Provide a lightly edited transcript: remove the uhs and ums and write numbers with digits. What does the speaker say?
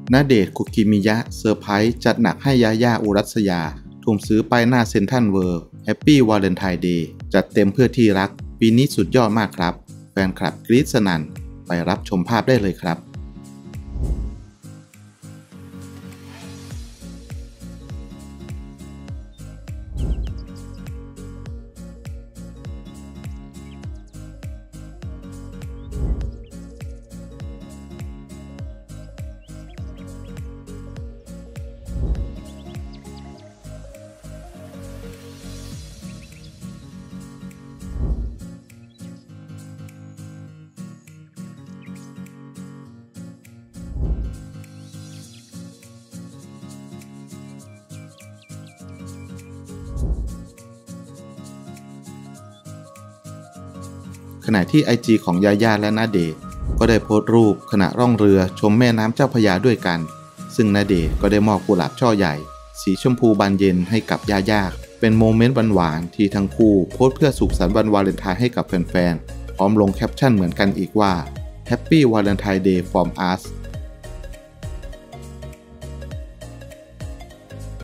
ณเดชน์ คุกิมิยะเซอร์ไพรส์จัดหนักให้ยาย่า อุรัสยาทุ่มซื้อป้ายหน้าเซ็นทรัลเวิลด์แฮปปี้วาเลนไทน์เดย์จัดเต็มเพื่อที่รักปีนี้สุดยอดมากครับแฟนคลับกรี๊ดสนั่นไปรับชมภาพได้เลยครับขณะที่ IG ของยาย่าและณเดชน์ก็ได้โพสต์รูปขณะร่องเรือชมแม่น้ำเจ้าพระยาด้วยกันซึ่งณเดชน์ก็ได้มอบกุหลาบช่อใหญ่สีชมพูบานเย็นให้กับยาย่าเป็นโมเมนต์หวานๆที่ทั้งคู่โพสต์เพื่อสุขสันต์วันวาเลนไทน์ให้กับแฟนๆพร้อมลงแคปชั่นเหมือนกันอีกว่า Happy Valentine Day from us